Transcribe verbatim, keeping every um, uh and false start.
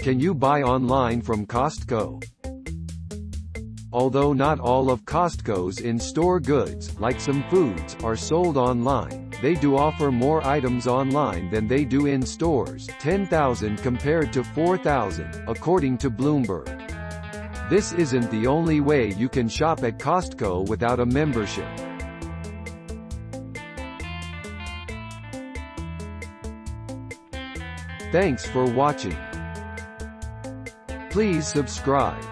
Can you buy online from Costco? Although not all of Costco's in-store goods, like some foods, are sold online, they do offer more items online than they do in stores, ten thousand compared to four thousand, according to Bloomberg. This isn't the only way you can shop at Costco without a membership. Thanks for watching. Please subscribe.